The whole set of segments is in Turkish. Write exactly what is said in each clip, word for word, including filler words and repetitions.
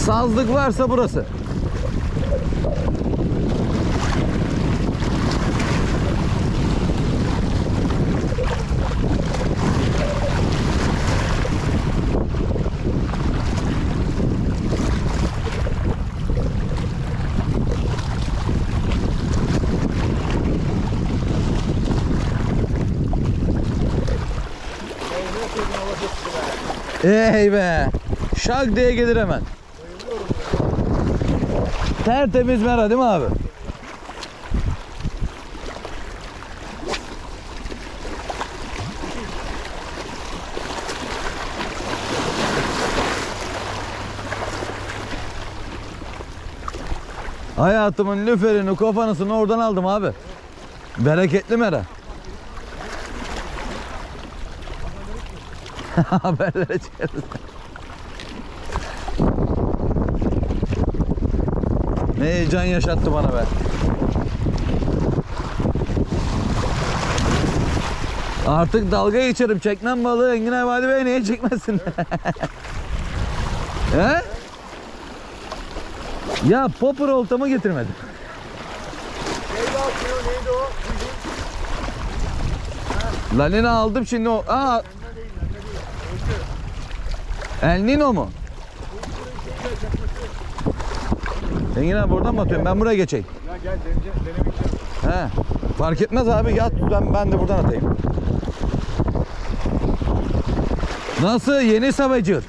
Sazlık varsa burası. Ey be! Şak diye gelir hemen. Tertemiz mera değil mi abi? Hayatımın lüferini, kofanısını oradan aldım abi. Bereketli mera. Haberlere çıkarız. Ne heyecan yaşattı bana be. Artık dalga geçerim. Çekmem balığı Engin Vadi Bey, niye çekmezsin? He? Ya popper oltamı getirmedim. Neydi atıyor, neydi o? Lanina aldım şimdi o. Aa. El Nino mu? Engin abi buradan mı atıyorum? Ben buraya geçeyim. Ya gel deneyeceğim, denemek istiyorum. He. Fark etmez abi, yat ben, ben de buradan atayım. Nasıl yeni Savager?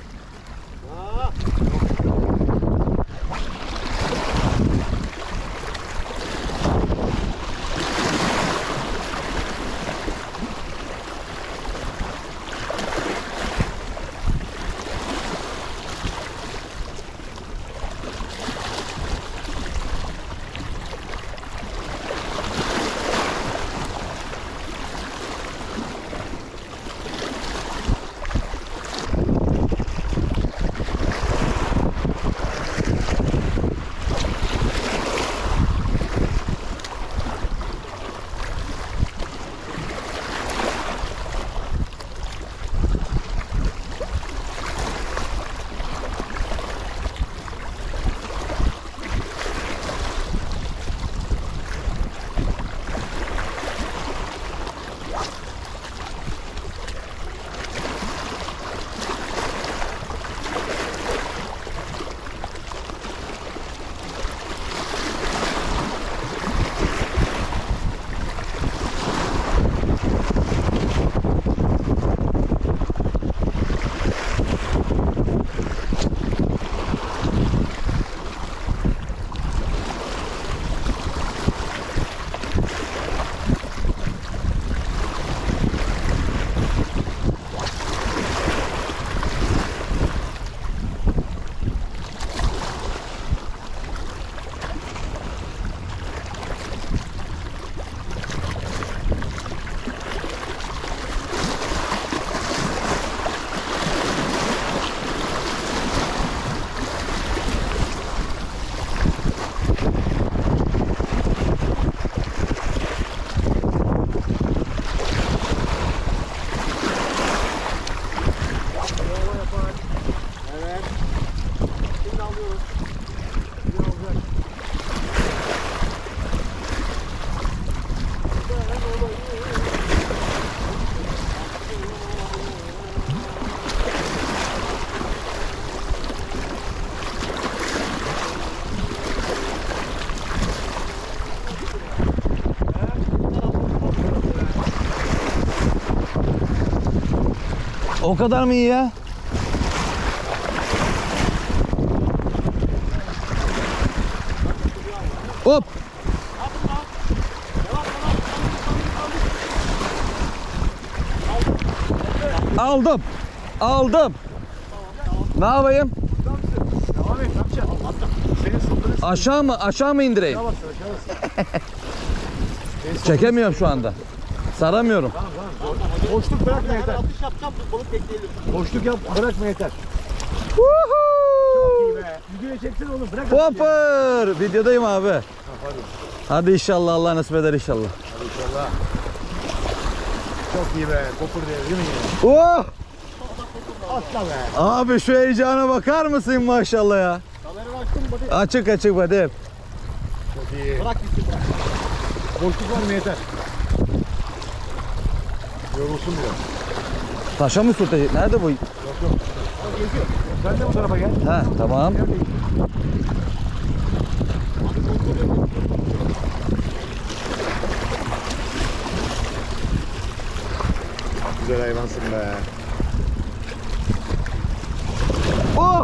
O kadar mı iyi ya? Hop. Aldım. Aldım. Ne yapayım? Devam et, ne yapacaksın? Seni sındırırsın. Aşağı mı? Aşağı mı indireyim? Aşağı bas, aşağı bas. Çekemiyorum şu anda. Saramıyorum. Tamam tamam. Boşluk bırakma yeter. Atış yapacağım, balık bekleyelim. Boşluk yap, bırakma yeter. Woohoo! İyi be. Videoya çeksene oğlum, bırak. Popper! Videodayım abi. Ha, pardon. Hadi inşallah, Allah nasip eder inşallah. Hadi inşallah. Çok iyi be. Popper diye değil mi yine? Oh! Atla be. Abi şu heyecana bakar mısın maşallah ya? Sana Fener açtın mı hadi? Açık açık Vadim. Çok iyi. Bırak gitsin bırak. Boşluk var mı yeter. Yorulsun biraz. Taşa mı sürtecek? Nerede bu? Yok yok. Sen de bu tarafa gel. Ha tamam. Güzel hayvansın be. Oh!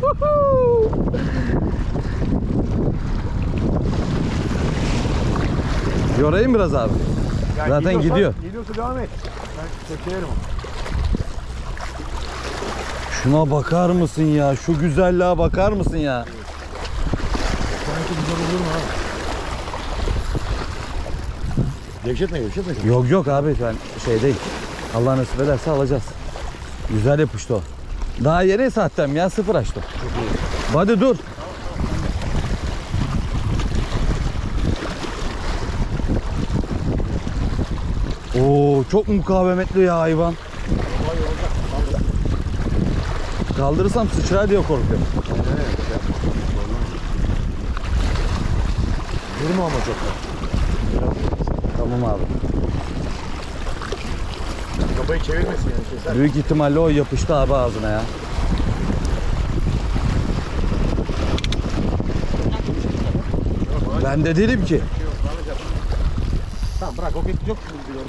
Yorayım biraz abi. Ya Zaten geliyorsa- gidiyor. Geliyorsa devam et. Ben çekerim onu. Şuna bakar mısın ya? Şu güzelliğe bakar mısın ya? Sanki güzel olur mu abi? Gevşetme gevşetme. Yok yok abi ben şey değil. Allah nasip ederse alacağız. Güzel yapıştı o. Daha yeni sattım ya, sıfır açtı. Çok iyi. Hadi dur. Oo çok mukavemetli ya hayvan. Kaldırırsam sıçrar diye korkuyorum. Evet. Durma ama çok da. Tamam abi. Kafayı çevirmesin yani keser. Büyük ihtimalle o yapıştı abi ağzına ya. Ben de dedim ki. Tamam bırak o pek yok şimdi diyorum.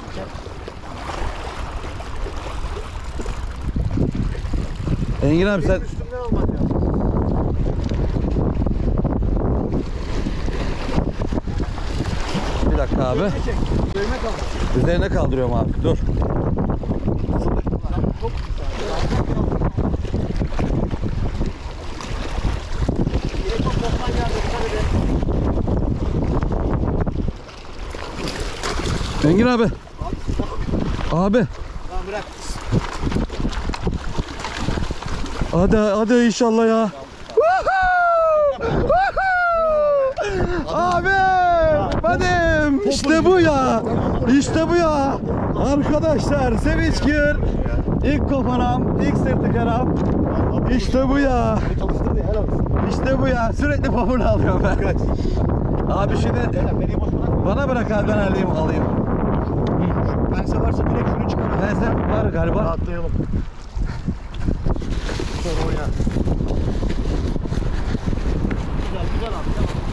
Engin abi sen Üstünden alman lazım. bir dakika abi. Çek. Dövme kalmış. Üzerine kaldırıyorum abi. Dur. Çok güzel. Yine çok boktan yerde dikkat edin. Engin abi. Abi. Tamam bırak. Hadi hadi inşallah ya. Abi. Benim. İşte bu ya. İşte bu ya. Arkadaşlar Sevinç Gür. İlk koparam, ilk sırtı karam. İşte bu ya. Çalıştırdı helal olsun. İşte bu ya. Sürekli popunu alıyorum ben. Abi şimdi Beni boş bırakma. bana bırak abi, ben alayım alayım. Pense varsa direkt şunu çıkar. Neyse var galiba. Atlayalım. Sonra oyna. Güzel güzel abi.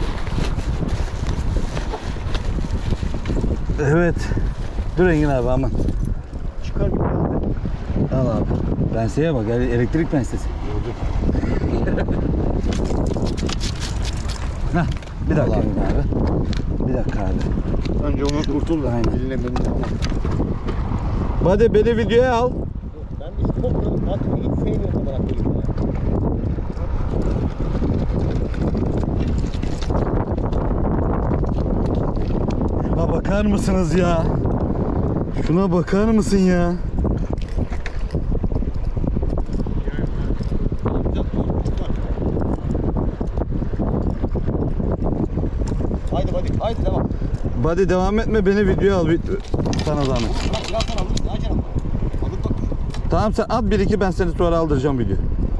Tamam. Evet. Dur Engin abi aman. Çıkar gibi geldi. Al abi. Penseye bak, ele- elektrik pensesi. Heh, bir dakika Engin abi. Bir dakika abi. Önce onu kurtul da. Aynen. Eline beline ama. Hadi beni videoya al. Ben de işte çok bak hiç sevmiyorum olarak değil ya. Şuna bakar mısınız ya? Şuna bakar mısın ya? Haydi hadi haydi devam. Hadi devam etme, beni videoya al. Bir- Sana zahmet. Bırak birazdan alırız. Ne acele var? Alıp bak. Tamam sen at bir iki, ben seni sonra aldıracağım video.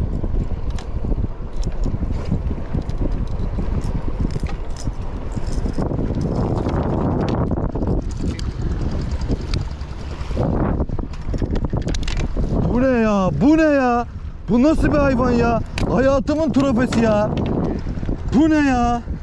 Bu ne ya? Bu ne ya? Bu nasıl bir hayvan ya? Hayatımın trofesi ya. Bu ne ya?